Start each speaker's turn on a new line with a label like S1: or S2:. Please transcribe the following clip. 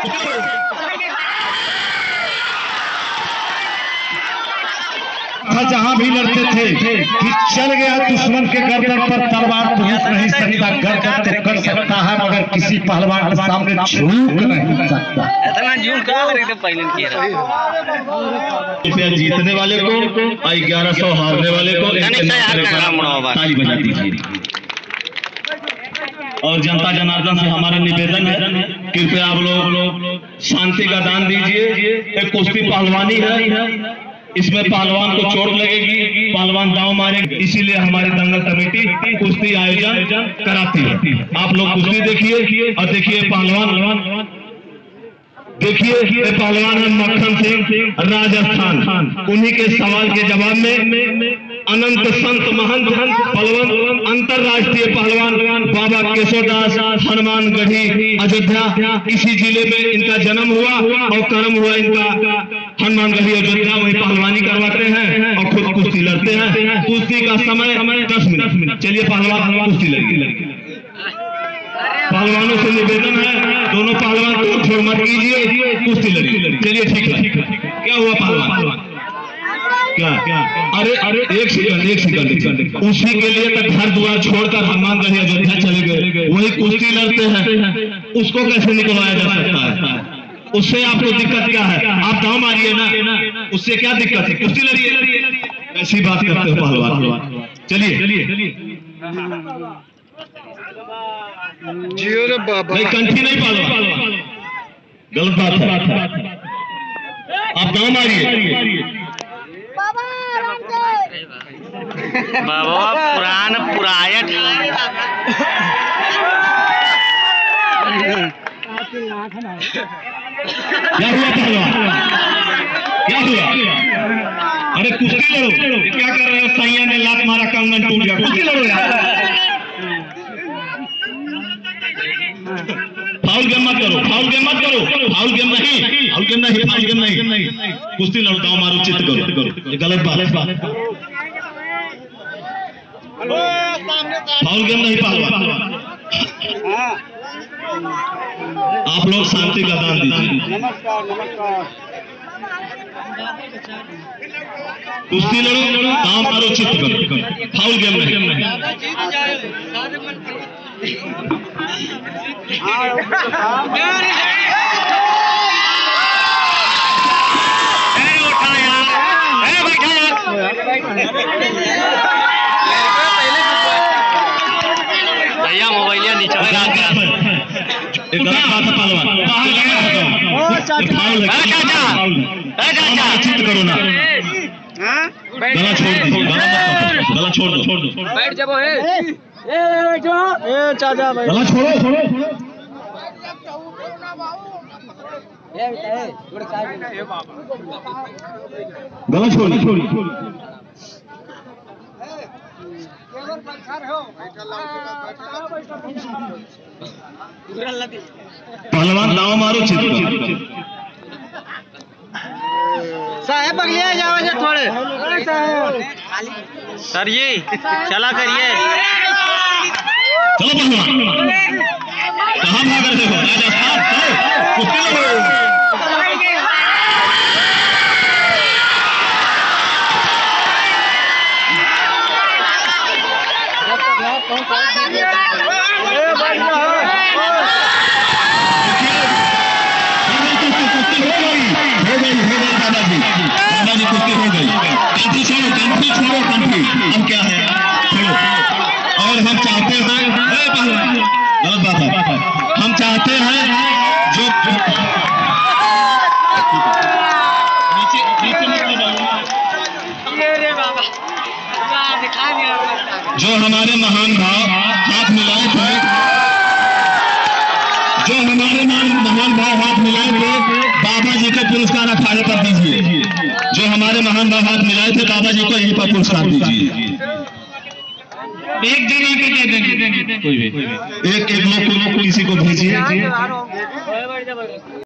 S1: जहां भी लड़ते थे कि चल गया दुश्मन के गर्दन पर तलवार पहुंच नहीं सकता, गर्दन तो कर सकता है मगर किसी पहलवान के सामने झुक नहीं सकता।
S2: रुपया जीतने वाले को और 1100 हारने वाले को ताली बजा दीजिए। और जनता जनार्दन से हमारा निवेदन है, कृपया आप लोग शांति का दान दीजिए। एक कुश्ती पहलवानी है, इसमें पहलवान को चोट लगेगी, पहलवान दांव मारेगा, इसीलिए हमारी दंगल कमेटी कुश्ती आयोजन कराती है। आप लोग कुश्ती देखिए और देखिए पहलवान, देखिए पहलवान है मक्खन सिंह राजस्थान। उन्हीं के सवाल के जवाब में अनंत संत महंत पहलवान अंतरराष्ट्रीय पहलवान बाबा केशवदास हनुमानगढ़ी अयोध्या, इसी जिले में इनका जन्म हुआ और कर्म हुआ इनका हनुमानगढ़ी अयोध्या। वही पहलवानी करवाते हैं और खुद कुश्ती लड़ते हैं। कुश्ती का समय 10 मिनट। चलिए पहलवान कुश्ती लड़िए। पहलवानों से निवेदन है, दोनों पहलवान तोड़ छोड़ मत कीजिए, कुश्ती लड़िए। चलिए ठीक है। क्या हुआ पहलवान? क्या? अरे एक सेकंड। उसी के लिए तो घर द्वार छोड़कर हनुमानगढ़ी अयोध्या चले गए, वही कुश्ती लड़ते हैं। उसको कैसे निकलवाया जा सकता है? उससे आपको दिक्कत क्या है? आप दांव मारिए ना, उससे क्या दिक्कत है? कुश्ती लड़िए। ऐसी बात करते हो पहलवान। चलिए
S3: जियो रे बाबा,
S2: नहीं कंठी नहीं पहलवान, गलत बात है। आप दांव मारिए।
S4: बाबा पुरान पुरायट
S2: क्या हुआ पहलवान? क्या हुआ? अरे कुश्ती लड़ो। क्या कर रहे हो? सैया ने लात मारा, कंगन टूट गया। कुश्ती लड़ो यार। फाउल गेम मत करो। फाउल गेम नहीं। कुश्ती लड़ो, दांव मारो, चित करो। ये गलत बात है। फाउल गेम नहीं पहलवान। आप लोग शांति का दान दीजिए। कुश्ती लड़ो, दांव मारो, चित करो। फाउल गेम नहीं।
S4: भैया मोबाइल नीचे
S2: चित करो ना। गला छोड़ दो।
S3: बैठ जाओ। चाचा भाई
S2: गला छोड़ो। गला छोड़ो। पहलवान दांव मारो, चित करो।
S3: साहब अगले जाओ जा थोड़े।
S4: सर जी चला करिए।
S2: चलो पहलवान, कहाँ भाग रहे हो? राजस्थान चलो, कुश्ती लड़ो। दादाजी कुश्ती हो गई। कंठी छोड़ो। अब क्या है? छोड़ो। और हम चाहते हैं, गलत बात है। हम चाहते हैं जो हमारे महान भाव हाथ मिलाए थे, बाबा जी को पुरस्कार अखाड़े पर दीजिए। जो हमारे महान भाव हाथ मिलाए थे, बाबा जी को यहीं पर पुरस्कार दीजिए। एक जने के दे देंगे, कोई भी एक लोग को किसी को भेजिए।